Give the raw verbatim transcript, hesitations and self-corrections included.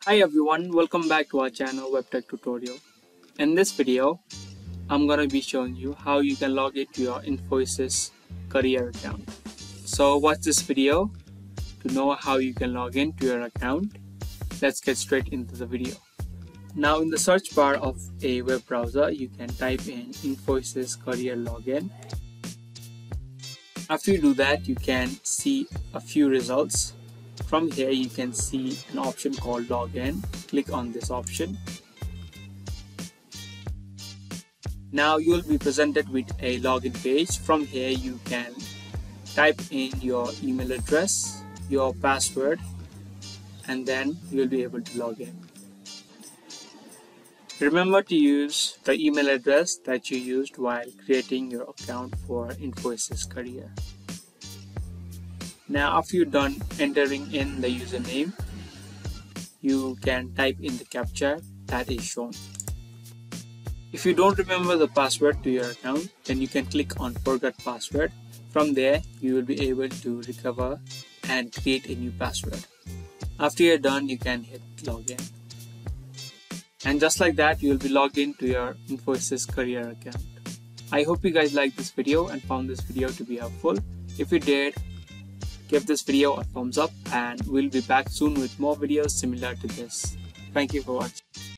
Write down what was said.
Hi everyone, welcome back to our channel Webtech Tutorial. In this video, I'm going to be showing you how you can log into your Infosys Career account. So watch this video to know how you can log into your account. Let's get straight into the video. Now in the search bar of a web browser, you can type in Infosys Career Login. After you do that, you can see a few results. From here, you can see an option called Login. Click on this option. Now you will be presented with a login page. From here, you can type in your email address, your password, and then you will be able to log in. Remember to use the email address that you used while creating your account for Infosys Career. Now after you're done entering in the username, you can type in the captcha that is shown. If you don't remember the password to your account, then you can click on forget password. From there, you will be able to recover and create a new password. After you're done, you can hit login. And just like that, you will be logged into your Infosys Career account. I hope you guys liked this video and found this video to be helpful. If you did, give this video a thumbs up and we'll be back soon with more videos similar to this. Thank you for watching.